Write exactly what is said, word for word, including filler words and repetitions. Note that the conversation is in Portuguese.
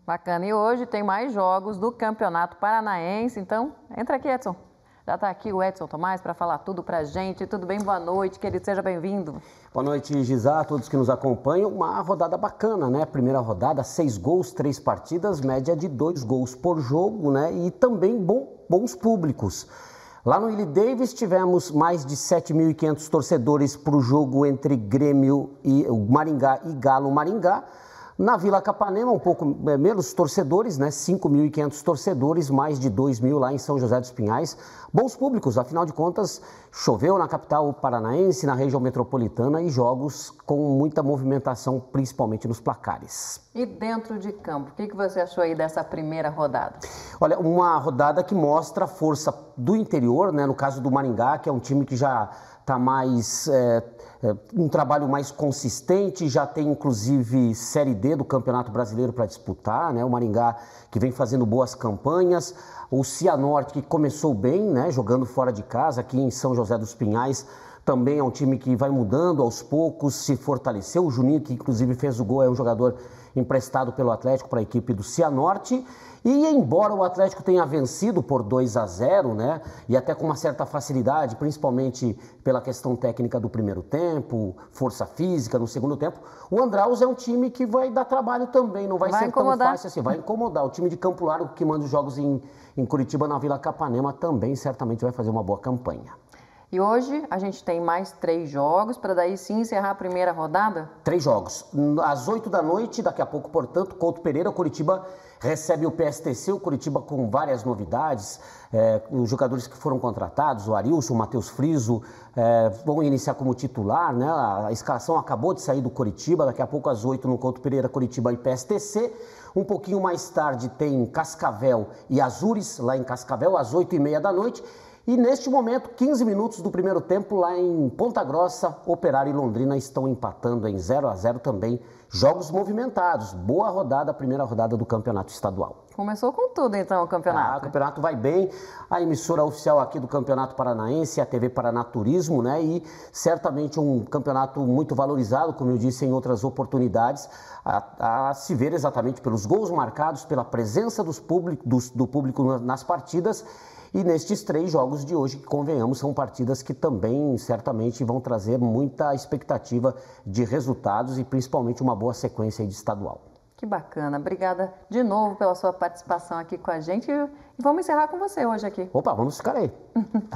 Bacana. E hoje tem mais jogos do Campeonato Paranaense, então entra aqui, Edson. Já está aqui o Edson Tomás para falar tudo para a gente. Tudo bem? Boa noite, querido. Seja bem-vindo. Boa noite, Gisá, a todos que nos acompanham. Uma rodada bacana, né? Primeira rodada, seis gols, três partidas, média de dois gols por jogo, né? E também bom, bons públicos. Lá no Willie Davis tivemos mais de sete mil e quinhentos torcedores para o jogo entre Grêmio e Maringá e Galo Maringá. Na Vila Capanema, um pouco menos torcedores, né? cinco mil e quinhentos torcedores, mais de dois mil lá em São José dos Pinhais. Bons públicos, afinal de contas, choveu na capital paranaense, na região metropolitana e jogos com muita movimentação, principalmente nos placares. E dentro de campo, o que você achou aí dessa primeira rodada? Olha, uma rodada que mostra a força do interior, né? No caso do Maringá, que é um time que já está mais... É, é, um trabalho mais consistente, já tem inclusive Série D do Campeonato Brasileiro para disputar, né? O Maringá que vem fazendo boas campanhas, o Cianorte que começou bem, né? Jogando fora de casa aqui em São José dos Pinhais, também é um time que vai mudando aos poucos, se fortaleceu. O Juninho, que inclusive fez o gol, é um jogador emprestado pelo Atlético para a equipe do Cianorte. E embora o Atlético tenha vencido por dois a zero, né, e até com uma certa facilidade, principalmente pela questão técnica do primeiro tempo, força física no segundo tempo, o Andraus é um time que vai dar trabalho também, não vai, vai ser incomodar. tão fácil assim, vai incomodar. O time de Campo Largo, que manda os jogos em, em Curitiba, na Vila Capanema, também certamente vai fazer uma boa campanha. E hoje a gente tem mais três jogos para daí sim encerrar a primeira rodada? Três jogos. Às oito da noite, daqui a pouco, portanto, Couto Pereira, o Curitiba recebe o P S T C, o Curitiba com várias novidades. É, os jogadores que foram contratados, o Arilson, o Matheus Friso, é, vão iniciar como titular, né? A escalação acabou de sair do Curitiba, daqui a pouco às oito no Couto Pereira, Curitiba e P S T C. Um pouquinho mais tarde tem Cascavel e Azures, lá em Cascavel, às oito e meia da noite. E neste momento, quinze minutos do primeiro tempo, lá em Ponta Grossa, Operário e Londrina estão empatando em zero a zero também. Jogos movimentados. Boa rodada, a primeira rodada do campeonato estadual. Começou com tudo então o campeonato. Ah, o campeonato vai bem. A emissora oficial aqui do Campeonato Paranaense é a T V Paraná Turismo, né? E certamente um campeonato muito valorizado, como eu disse em outras oportunidades, a, a se ver exatamente pelos gols marcados, pela presença dos público, dos, do público nas partidas. E nestes três jogos de hoje, que convenhamos, são partidas que também certamente vão trazer muita expectativa de resultados e principalmente uma boa sequência de estadual. Que bacana. Obrigada de novo pela sua participação aqui com a gente e vamos encerrar com você hoje aqui. Opa, vamos ficar aí.